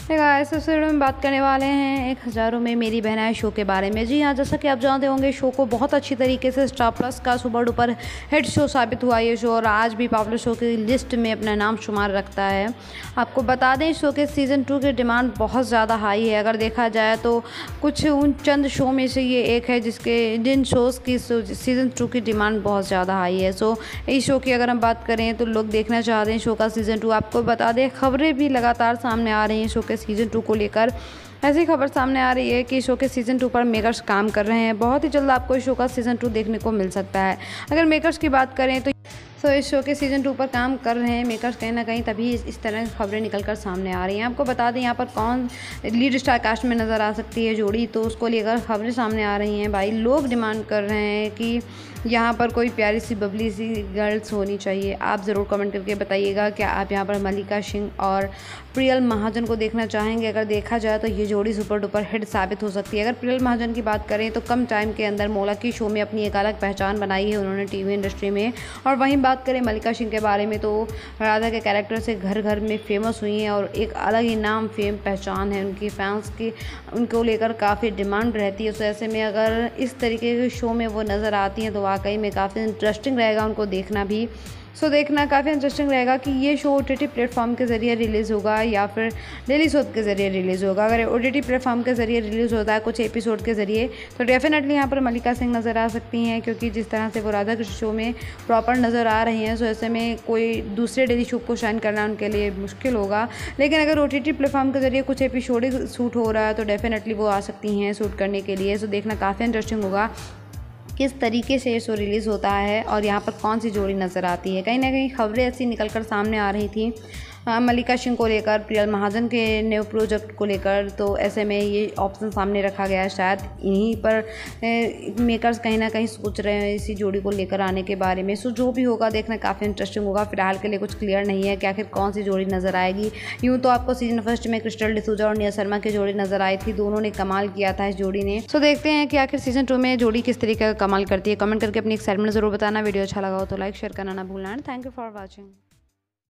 Guys, इस video में बात करने वाले हैं एक हज़ारों में मेरी बहन है शो के बारे में। जी हाँ, जैसा कि आप जानते होंगे, शो को बहुत अच्छी तरीके से स्टार प्लस का सुपर डुपर हिट शो साबित हुआ ये शो, और आज भी पॉपुलर शो की लिस्ट में अपना नाम शुमार रखता है। आपको बता दें, शो के सीज़न 2 की डिमांड बहुत ज़्यादा हाई है। अगर देखा जाए तो कुछ उन चंद शो में से ये एक है जिन शोज़ की सीज़न 2 की डिमांड बहुत ज़्यादा हाई है। सो इस शो की अगर हम बात करें तो लोग देखना चाहते हैं शो का सीज़न 2। आपको बता दें, खबरें भी लगातार सामने आ रही हैं शो के सीज़न 2 को लेकर। ऐसी खबर सामने आ रही है कि शो के सीज़न 2 पर मेकर्स काम कर रहे हैं। बहुत ही जल्द आपको इस शो का सीज़न 2 देखने को मिल सकता है। अगर मेकर्स की बात करें तो इस शो के सीज़न 2 पर काम कर रहे हैं मेकर्स कहीं ना कहीं, तभी इस तरह की खबरें निकल कर सामने आ रही हैं। आपको बता दें, यहाँ पर कौन लीड स्टार कास्ट में नज़र आ सकती है जोड़ी, तो उसको लेकर खबरें सामने आ रही हैं। भाई, लोग डिमांड कर रहे हैं कि यहाँ पर कोई प्यारी सी बबली सी गर्ल्स होनी चाहिए। आप ज़रूर कमेंट करके बताइएगा, क्या आप यहाँ पर मल्लिका सिंह और प्रियल महाजन को देखना चाहेंगे। अगर देखा जाए तो ये जोड़ी सुपर डुपर हिट साबित हो सकती है। अगर प्रियल महाजन की बात करें तो कम टाइम के अंदर मौला की शो में अपनी एक अलग पहचान बनाई है उन्होंने टीवी इंडस्ट्री में। और वहीं बात करें मल्लिका सिंह के बारे में तो राधा के कैरेक्टर से घर घर में फेमस हुई हैं और एक अलग ही नाम फेम पहचान है उनकी। फैंस की उनको लेकर काफ़ी डिमांड रहती है। तो ऐसे में अगर इस तरीके के शो में वो नज़र आती हैं तो वाकई में काफ़ी इंटरेस्टिंग रहेगा उनको देखना भी। देखना काफ़ी इंटरेस्टिंग रहेगा कि ये शो OTT प्लेटफॉर्म के ज़रिए रिलीज़ होगा या फिर डेली सोप के ज़रिए रिलीज़ होगा। अगर OTT प्लेटफॉर्म के ज़रिए रिलीज़ होता है कुछ एपिसोड के ज़रिए, तो डेफिनेटली यहाँ पर मल्लिका सिंह नज़र आ सकती हैं, क्योंकि जिस तरह से वो राधा कृष्ण शो में प्रॉपर नज़र आ रही हैं। सो ऐसे में कोई दूसरे डेली शो को शाइन करना उनके लिए मुश्किल होगा। लेकिन अगर OTT प्लेटफॉर्म के ज़रिए कुछ एपिसोड ही शूट हो रहा है तो डेफिनेटली वो आ सकती हैं शूट करने के लिए। देखना काफ़ी इंटरेस्टिंग होगा किस तरीके से ये शो रिलीज़ होता है और यहाँ पर कौन सी जोड़ी नज़र आती है। कहीं ना कहीं खबरें ऐसी निकल कर सामने आ रही थी मल्लिका सिंह को लेकर, प्रियल महाजन के न्यू प्रोजेक्ट को लेकर। तो ऐसे में ये ऑप्शन सामने रखा गया है। शायद इन्हीं पर मेकर्स कहीं ना कहीं सोच रहे हैं इसी जोड़ी को लेकर आने के बारे में। जो भी होगा देखना काफ़ी इंटरेस्टिंग होगा। फिलहाल के लिए कुछ क्लियर नहीं है कि आखिर कौन सी जोड़ी नज़र आएगी। यूँ तो आपको सीजन फर्स्ट में क्रिस्टल डिसूजा और निया शर्मा की जोड़ी नज़र आई थी, दोनों ने कमाल किया था इस जोड़ी ने। देखते हैं कि आखिर सीजन 2 में जोड़ी किस तरीके का कमाल करती है। कमेंट करके अपनी एक्साइटमेंट जरूर बताना। वीडियो अच्छा लगा हो तो लाइक शेयर करना ना भूलना। Thank you for watching.